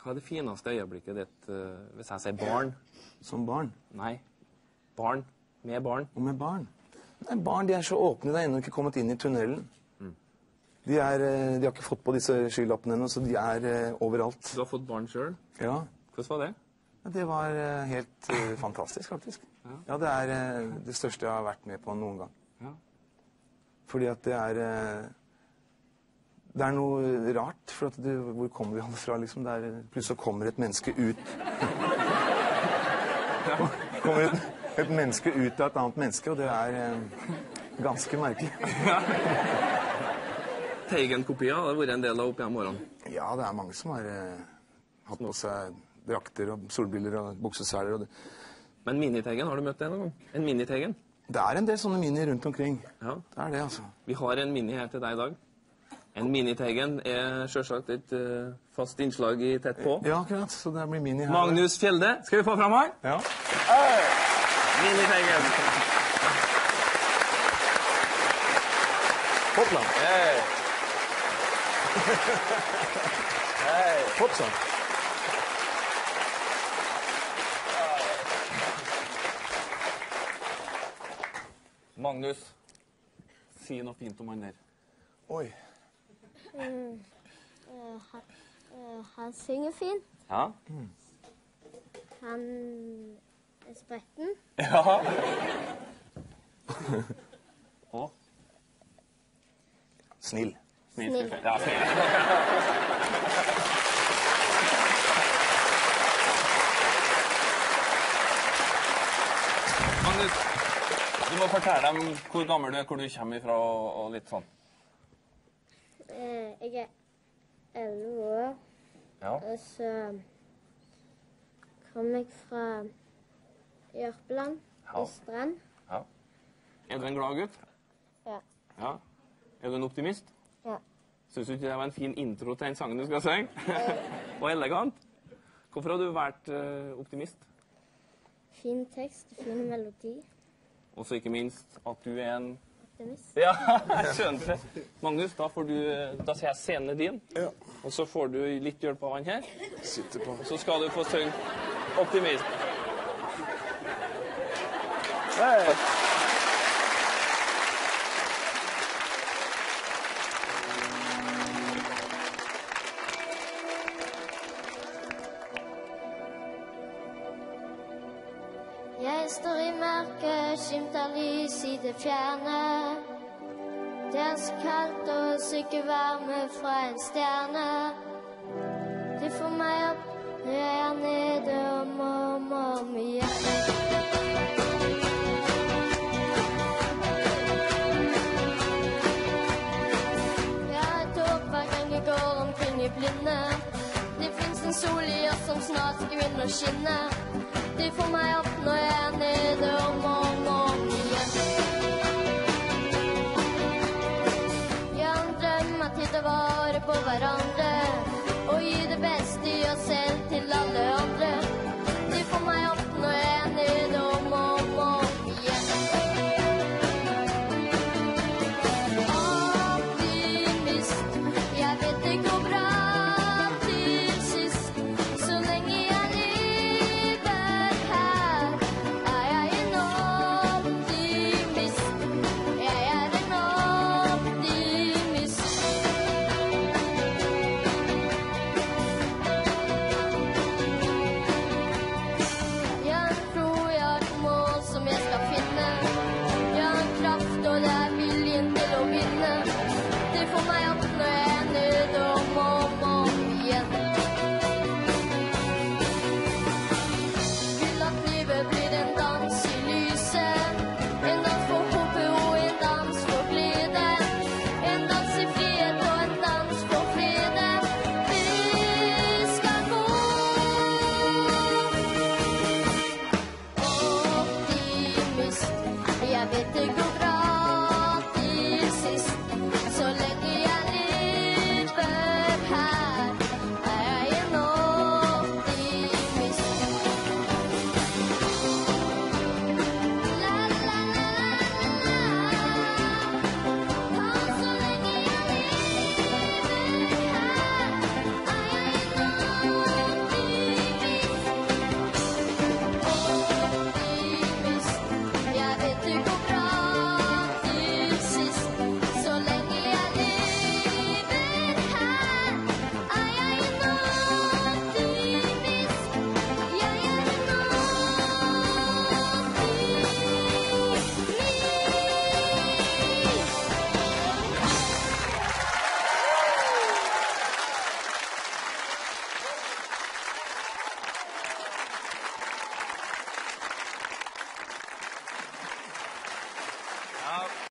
Hva er det fineste øyeblikket ditt, hvis jeg sier barn? Som barn? Nei, barn. Med barn. Og med barn? Nei, barn, de er så åpne, de har ennå ikke kommet inn i tunnelen. De har ikke fått på disse skylappene ennå, så de er overalt. Du har fått barn selv? Ja. Hvordan var det? Det var helt fantastisk, faktisk. Ja, det er det største jeg har vært med på noen gang. Ja. Fordi at det er noe rart, for at hvor kommer vi alle fra, liksom? Plutselig kommer et menneske ut. Kommer et menneske ut av et annet menneske, og det er ganske merkelig. Teigen-kopier har vært en del av opp gjennom årene. Ja, det er mange som har hatt på seg drakter og solbriller og bukseseler. Men Mini-Teigen, har du møtt det noen gang? En Mini-Teigen? Det er en del sånne mini rundt omkring. Ja. Det er det, altså. Vi har en mini her til deg i dag. En Mini-Teigen er selvsagt et fast innslag i Tett på. Ja, akkurat. Så det blir mini her. Magnus Fjelde, skal vi få fram her? Ja. Mini-Teigen. Hoppland. Hei. Hei. Hoppland. Magnus, si noe fint om han der. Oi. Han synger fint. Ja? Han er spretten. Ja. Og? Snill. Snill. Ja, snill. Magnus, du må fortelle dem hvor gammel du er, hvor du kommer fra og litt sånn. Jeg er 11 år, Ja. og så kommer jeg fra Jørpeland, Ja. i Strand. Ja. Er du en glad gutt? Ja. Ja. Er du en optimist? Ja. Synes du ikke det var en fin intro til den sangen du skal synge? Og elegant. Hvorfor har du vært optimist? Fin tekst, fin melodi. Og så ikke minst at du er en... Optimist. Ja, jeg skjønner det. Magnus, da sier jeg scenen er din. Ja. Og så får du litt hjelp av han her. Sitter på. Så skal du få synge optimist. Hei. Jeg står i mørket, skimter lys i det fjerne. Det er så kaldt og syke varme fra en stjerne. Det får meg opp når jeg er nede om igjen. Jeg har et håp hver gang jeg går omkring i blinde. Det finnes en sol i oss som snart skal begynne å skinne. Det får meg opp når jeg er nede om igjen. Jeg har en drøm at vi tar vare på hverandre og gi det beste i oss selv til alle